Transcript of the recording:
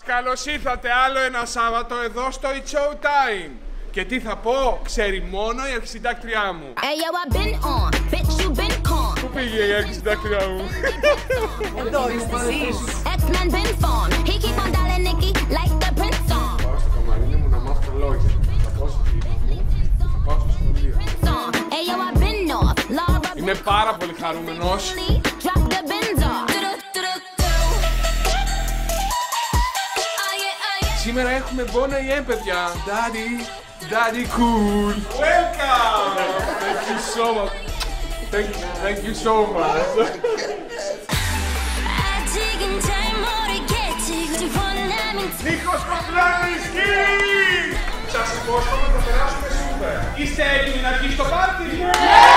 Καλώς ήρθατε άλλο ένα Σάββατο εδώ στο It's Show Time. Και τι θα πω, ξέρει μόνο η αρχισυντάκτριά μου. Πού πήγε η αρχισυντάκτριά μου? Εδώ είστε εσείς. Πάω στο καμαρίνι μου να μάθω λόγια. Θα πάω στο φίλο μου, θα πάω στο σχολείο. Είμαι πάρα πολύ χαρούμενος. Σήμερα έχουμε Bona Yen, παιδιά. Daddy cool. Welcome. Thank you so much. Thank you so much. Νίκος Κοκλάνης, σας υπόσχομαι να περάσουμε σούπερ. Είστε έτοιμοι να αρχίσει το πάρτι?